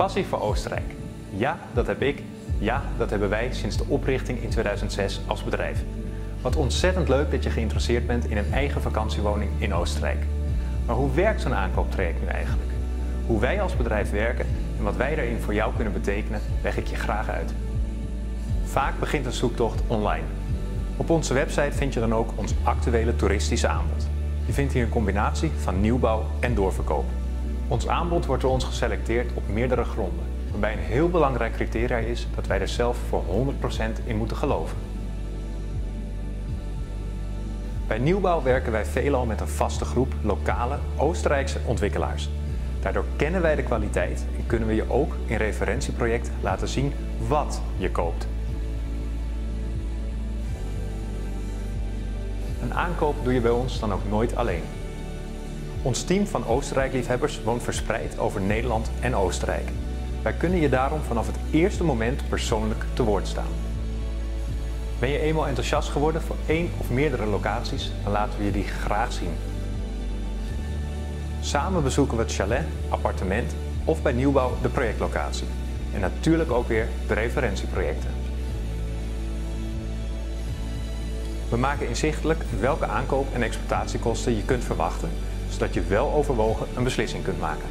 passie voor Oostenrijk. Ja, dat heb ik. Ja, dat hebben wij sinds de oprichting in 2006 als bedrijf. Wat ontzettend leuk dat je geïnteresseerd bent in een eigen vakantiewoning in Oostenrijk. Maar hoe werkt zo'n aankooptraject nu eigenlijk? Hoe wij als bedrijf werken en wat wij daarin voor jou kunnen betekenen, leg ik je graag uit. Vaak begint een zoektocht online. Op onze website vind je dan ook ons actuele toeristische aanbod. Je vindt hier een combinatie van nieuwbouw en doorverkoop. Ons aanbod wordt door ons geselecteerd op meerdere gronden, waarbij een heel belangrijk criterium is dat wij er zelf voor 100% in moeten geloven. Bij nieuwbouw werken wij veelal met een vaste groep lokale Oostenrijkse ontwikkelaars. Daardoor kennen wij de kwaliteit en kunnen we je ook in referentieprojecten laten zien wat je koopt. Een aankoop doe je bij ons dan ook nooit alleen. Ons team van Oostenrijk-liefhebbers woont verspreid over Nederland en Oostenrijk. Wij kunnen je daarom vanaf het eerste moment persoonlijk te woord staan. Ben je eenmaal enthousiast geworden voor één of meerdere locaties, dan laten we je die graag zien. Samen bezoeken we het chalet, appartement of bij nieuwbouw de projectlocatie. En natuurlijk ook weer de referentieprojecten. We maken inzichtelijk welke aankoop- en exploitatiekosten je kunt verwachten, zodat je wel overwogen een beslissing kunt maken.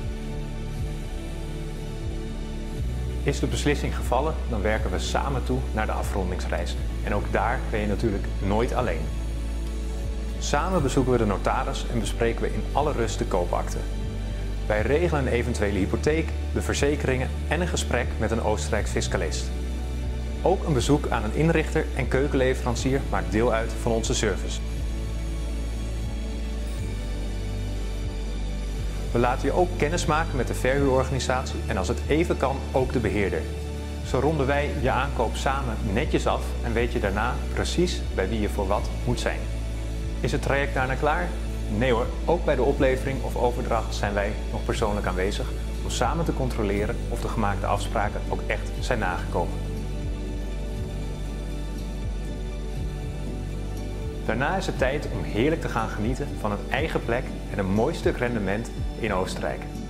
Is de beslissing gevallen, dan werken we samen toe naar de afrondingsreis. En ook daar ben je natuurlijk nooit alleen. Samen bezoeken we de notaris en bespreken we in alle rust de koopakte. Wij regelen een eventuele hypotheek, de verzekeringen en een gesprek met een Oostenrijks fiscalist. Ook een bezoek aan een inrichter en keukenleverancier maakt deel uit van onze service. We laten je ook kennis maken met de verhuurorganisatie en als het even kan ook de beheerder. Zo ronden wij je aankoop samen netjes af en weet je daarna precies bij wie je voor wat moet zijn. Is het traject daarna klaar? Nee hoor, ook bij de oplevering of overdracht zijn wij nog persoonlijk aanwezig om samen te controleren of de gemaakte afspraken ook echt zijn nagekomen. Daarna is het tijd om heerlijk te gaan genieten van een eigen plek en een mooi stuk rendement in Oostenrijk.